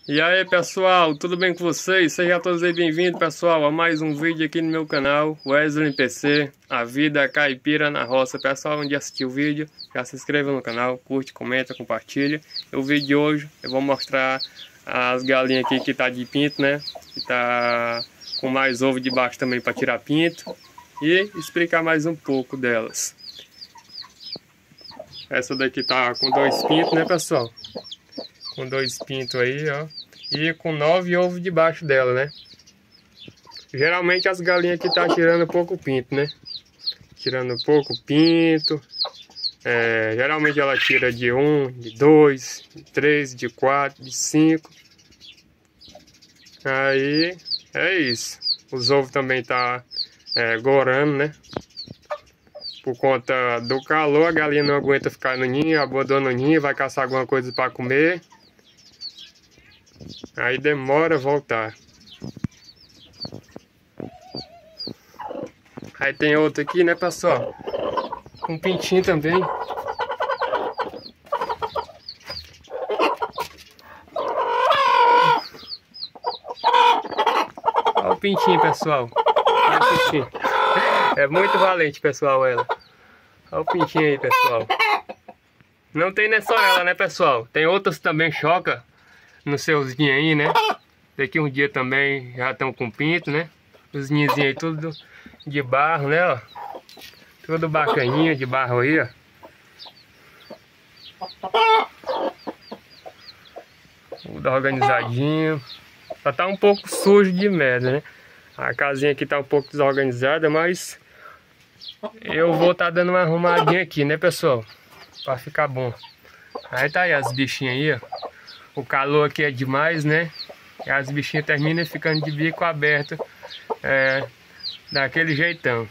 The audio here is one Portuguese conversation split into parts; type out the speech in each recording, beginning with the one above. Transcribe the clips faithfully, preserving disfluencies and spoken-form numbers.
E aí pessoal, tudo bem com vocês? Sejam todos aí bem-vindos pessoal a mais um vídeo aqui no meu canal Wesley M P C, a vida caipira na roça. Pessoal, onde assistiu o vídeo, já se inscreva no canal, curte, comenta, compartilha. O vídeo de hoje eu vou mostrar as galinhas aqui que tá de pinto, né? Que tá com mais ovo debaixo também para tirar pinto. E explicar mais um pouco delas. Essa daqui tá com dois pintos, né pessoal? Com dois pintos aí, ó. E com nove ovos debaixo dela, né? Geralmente as galinhas aqui tá tirando pouco pinto, né? Tirando pouco pinto. É, geralmente ela tira de um, de dois, de três, de quatro, de cinco. Aí é isso. Os ovos também tá é, gorando, né? Por conta do calor, a galinha não aguenta ficar no ninho, abandona o ninho, vai caçar alguma coisa para comer. Aí demora a voltar. Aí tem outro aqui, né pessoal? Um pintinho também. Olha o pintinho, pessoal. Olha o pintinho. É muito valente, pessoal, ela. Olha o pintinho aí, pessoal. Não tem nem só ela, né, pessoal? Tem outras também choca nos seus ninhos aí, né? Daqui um dia também já estão com pinto, né? Os ninhos aí tudo de barro, né, ó. Tudo bacaninha de barro aí, ó. Tudo organizadinho. Só tá um pouco sujo de merda, né? A casinha aqui tá um pouco desorganizada, mas eu vou tá dando uma arrumadinha aqui, né, pessoal? Pra ficar bom. Aí tá aí as bichinhas aí, ó. O calor aqui é demais, né? E as bichinhas terminam ficando de bico aberto. É, daquele jeitão.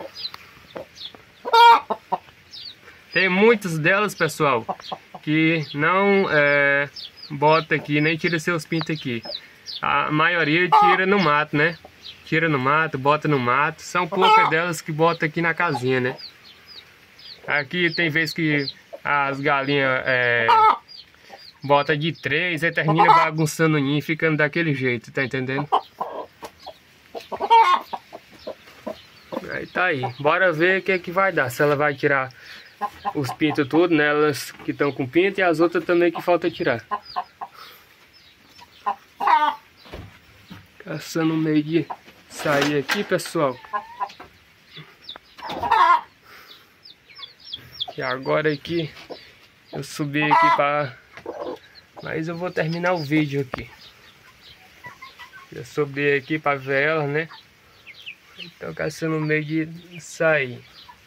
Tem muitas delas, pessoal, que não é, bota aqui, nem tira seus pintos aqui. A maioria tira no mato, né? Tira no mato, bota no mato. São poucas delas que botam aqui na casinha, né? Aqui tem vezes que as galinhas é, bota de três, aí termina bagunçando o ninho, ficando daquele jeito, tá entendendo? Aí tá aí. Bora ver o que é que vai dar. Se ela vai tirar os pintos tudo, né? Elas que estão com pinto e as outras também que falta tirar. Caçando o meio de sair aqui, pessoal. E agora aqui eu subi aqui para... Mas eu vou terminar o vídeo aqui. Eu subi aqui para ver ela, né? Então caçando o meio de sair.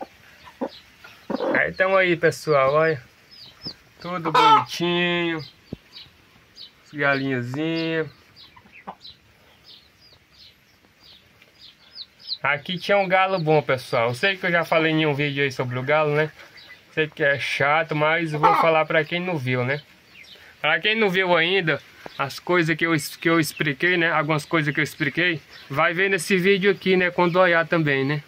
Aí estão aí, pessoal, olha. Tudo bonitinho. As galinhazinhas. Aqui tinha um galo bom, pessoal. Eu sei que eu já falei em um vídeo aí sobre o galo, né? Sei que é chato, mas eu vou falar para quem não viu, né? Para quem não viu ainda as coisas que eu, que eu expliquei, né? Algumas coisas que eu expliquei, vai ver nesse vídeo aqui, né? Quando olhar também, né?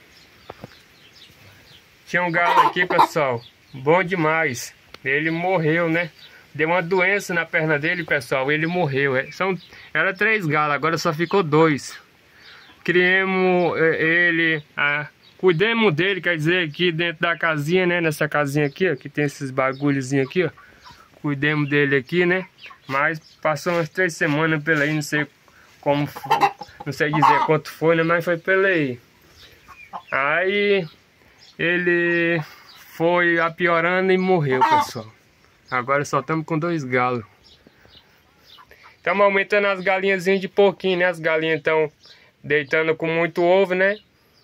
Tinha um galo aqui, pessoal. Bom demais. Ele morreu, né? Deu uma doença na perna dele, pessoal. Ele morreu. São, era três galos, agora só ficou dois. Criemos ele, ah, cuidemos dele, quer dizer, aqui dentro da casinha, né? Nessa casinha aqui, ó, que tem esses bagulhozinhos aqui, ó. Cuidemos dele aqui, né? Mas passou umas três semanas pela aí, não sei como foi, não sei dizer quanto foi, né? Mas foi pela aí. Aí ele foi apiorando e morreu, pessoal. Agora só estamos com dois galos. Estamos aumentando as galinhazinhas de pouquinho, né? As galinhas estão deitando com muito ovo, né?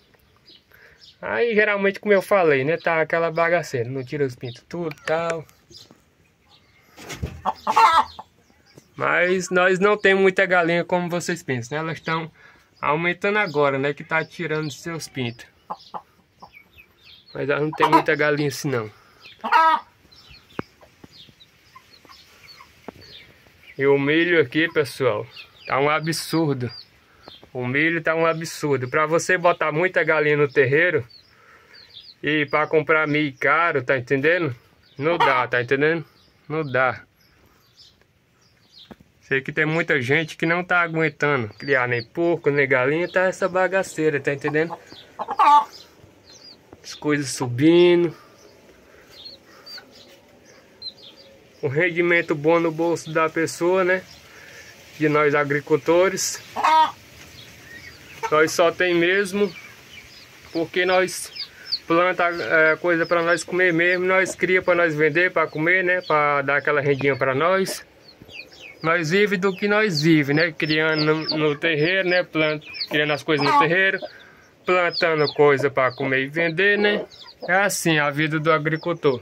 Aí geralmente, como eu falei, né? Tá aquela bagaceira. Não tira os pintos tudo e tal. Mas nós não temos muita galinha como vocês pensam, né? Elas estão aumentando agora, né? Que tá tirando seus pintos. Mas não tem muita galinha assim não. E o milho aqui, pessoal, tá um absurdo. O milho tá um absurdo. Para você botar muita galinha no terreiro e para comprar milho caro, tá entendendo? Não dá, tá entendendo? Não dá. Sei que tem muita gente que não tá aguentando criar nem porco, nem galinha, tá essa bagaceira, tá entendendo? As coisas subindo. O rendimento bom no bolso da pessoa, né? De nós agricultores. Nós só tem mesmo porque nós planta é, coisa para nós comer mesmo, nós cria para nós vender, para comer, né? Para dar aquela rendinha para nós. Nós vivemos do que nós vivemos, né? Criando no, no terreiro, né? Planta, criando as coisas no terreiro, plantando coisa para comer e vender, né? É assim a vida do agricultor.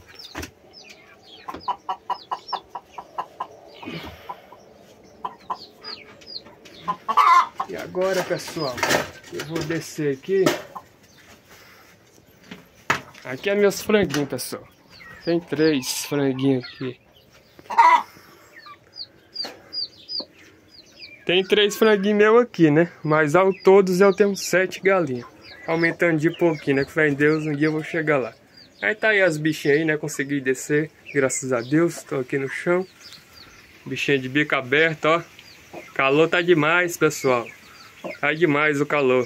E agora, pessoal, eu vou descer aqui. Aqui é meus franguinhos, pessoal. Tem três franguinhos aqui. Tem três franguinhos meus aqui, né? Mas ao todos eu tenho sete galinhas. Aumentando de pouquinho, né? Que fé em Deus, um dia eu vou chegar lá. Aí tá aí as bichinhas aí, né? Consegui descer, graças a Deus. Tô aqui no chão. Bichinha de bico aberto, ó. Calor tá demais, pessoal. Tá demais o calor.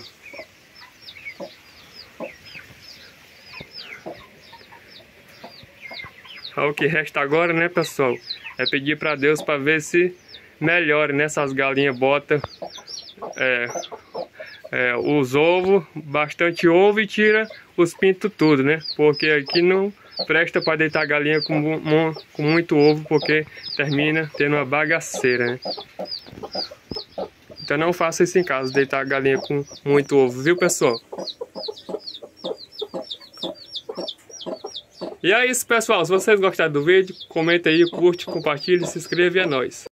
O que resta agora, né, pessoal, é pedir para Deus para ver se melhore, né, essas galinhas botam é, é, os ovos, bastante ovo e tira os pintos tudo, né, porque aqui não presta para deitar galinha com, com muito ovo, porque termina tendo uma bagaceira, né. Então não faça isso em casa, deitar a galinha com muito ovo, viu, pessoal? E é isso, pessoal. Se vocês gostaram do vídeo, comenta aí, curte, compartilha, se inscreve e é nóis.